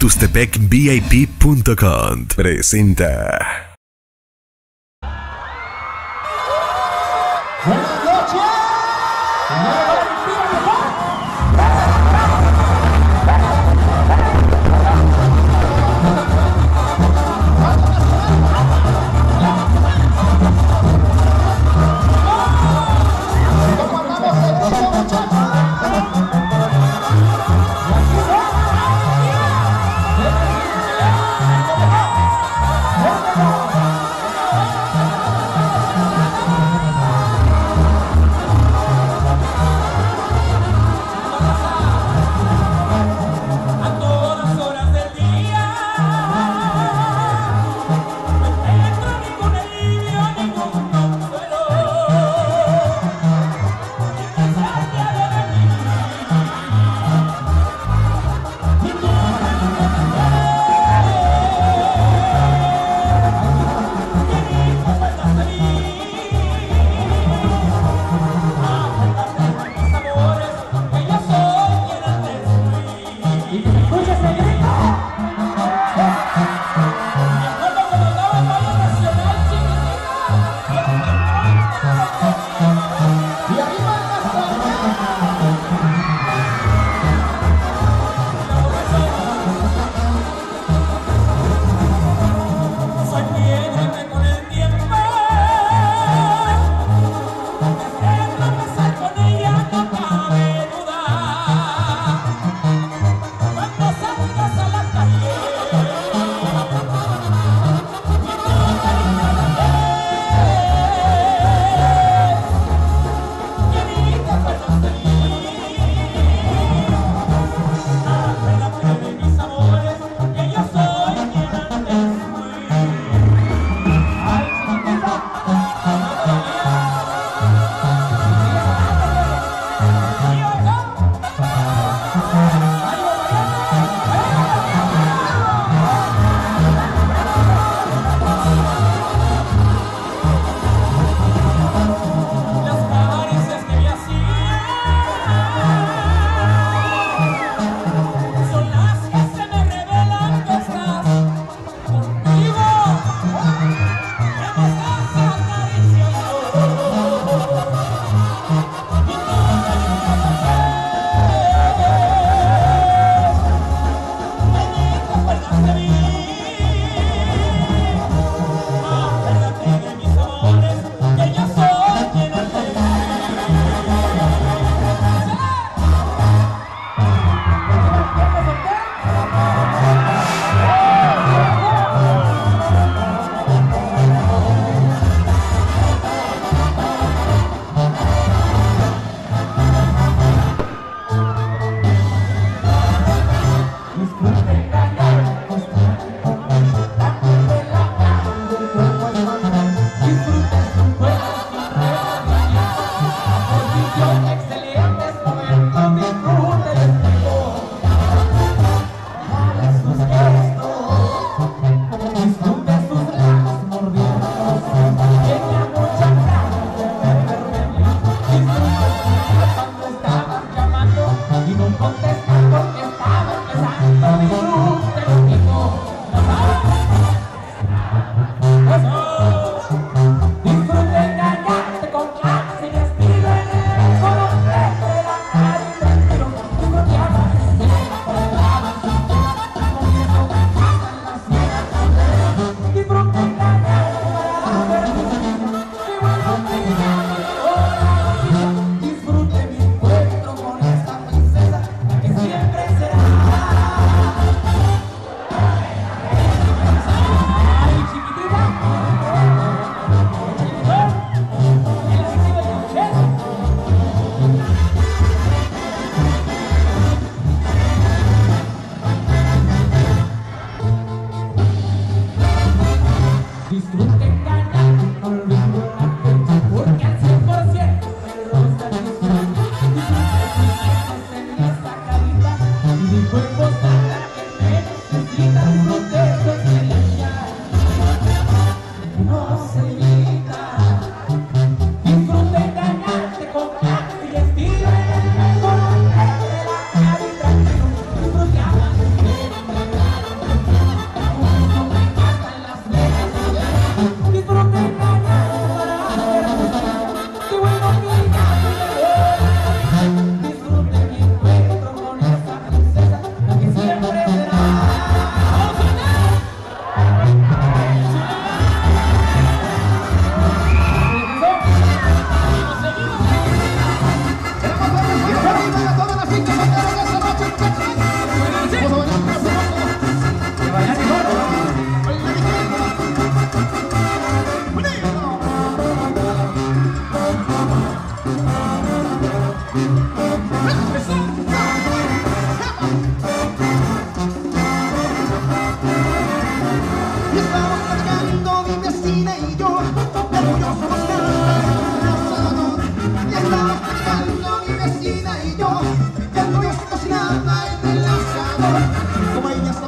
tustepecvip.com presenta. Buenas noches. ¡Vamos!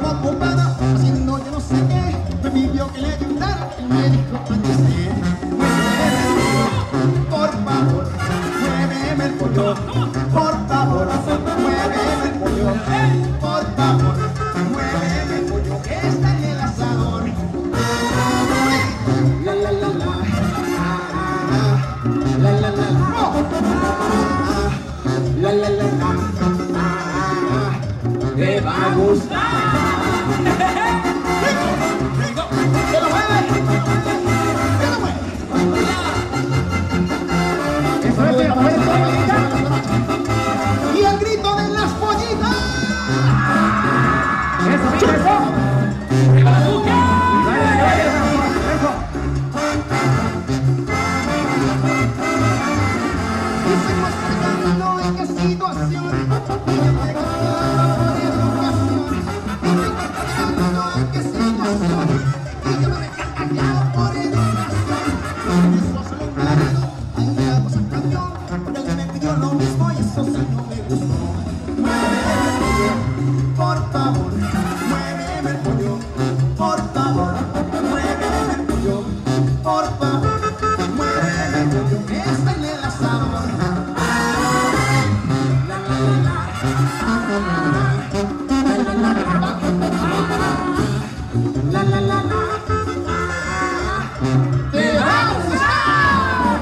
ocupada haciendo yo no sé qué. Me pidió que le ayudara y me dijo ándese. Por favor, muéveme el pollo. Por favor, muéveme el pollo. Por favor, muéveme el pollo que está en el asador. La la la la, la la la la, la la la la, te va a gustar. ¡Que lo mueve! ¡Que lo mueve! Eso es, y el grito de las pollitas. Eso, eso. Por favor, muéveme el pollo. Por favor, muéveme el pollo. Por favor, muéveme el pollo que está en el asador. La la la la, te va a gustar.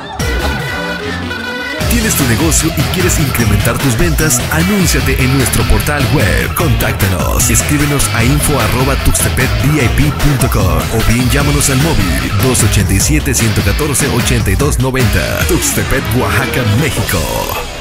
¿Tienes tu negocio y quieres incrementar tus ventas? Anúnciate en nuestro portal web. Contáctanos. Escríbenos a info@tuxtepecvip.com o bien llámanos al móvil 287-114-8290. Tuxtepec, Oaxaca, México.